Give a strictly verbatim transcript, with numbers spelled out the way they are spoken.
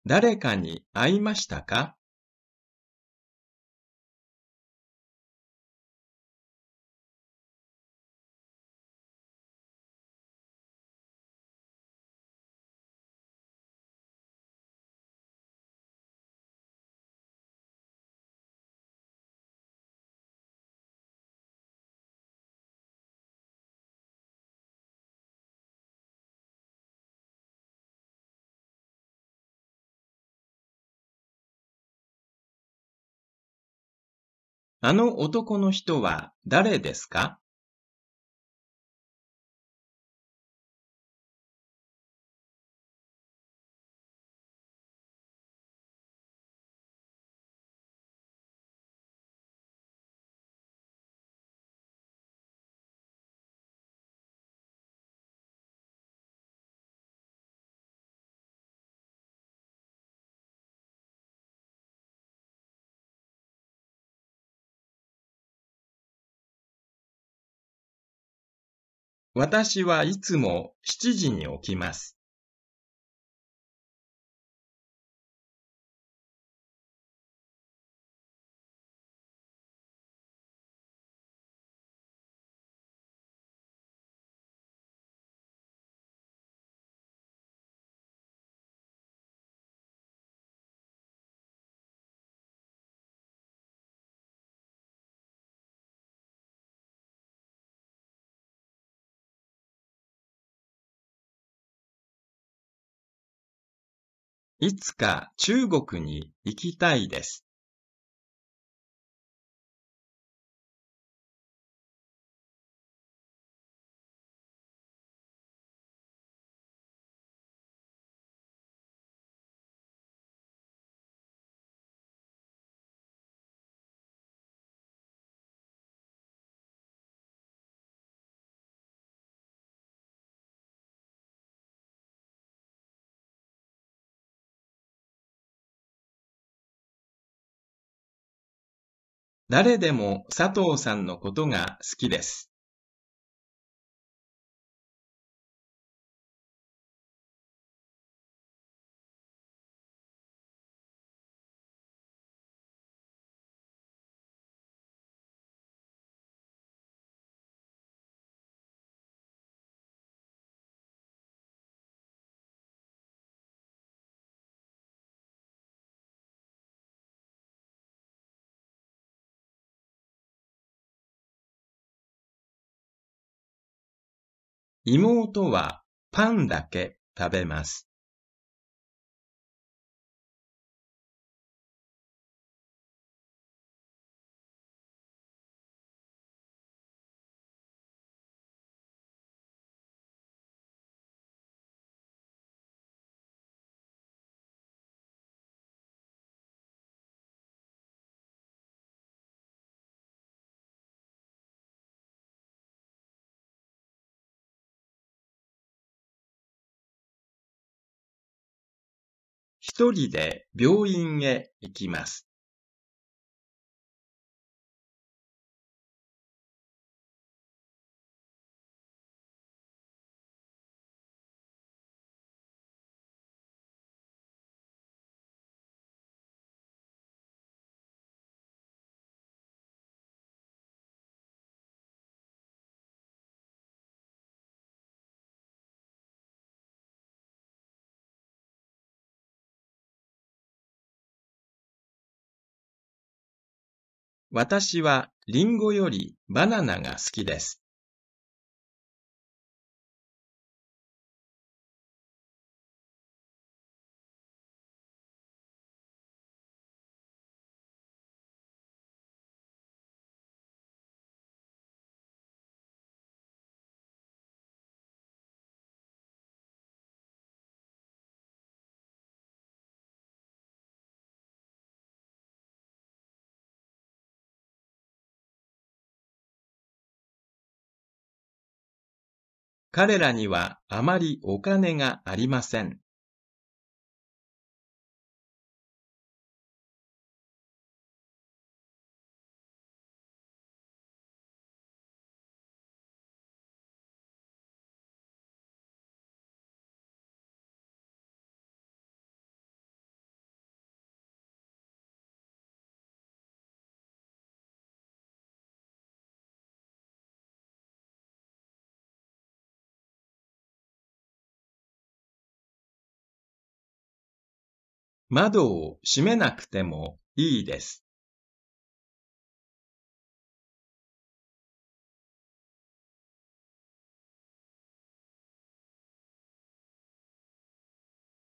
誰かに会いましたか？あの男の人は誰ですか？私はいつもしちじに起きます。いつか中国に行きたいです。誰でも佐藤さんのことが好きです。妹はパンだけ食べます。一人で病院へ行きます。私はリンゴよりバナナが好きです。彼らにはあまりお金がありません。 窓を閉めなくてもいいです。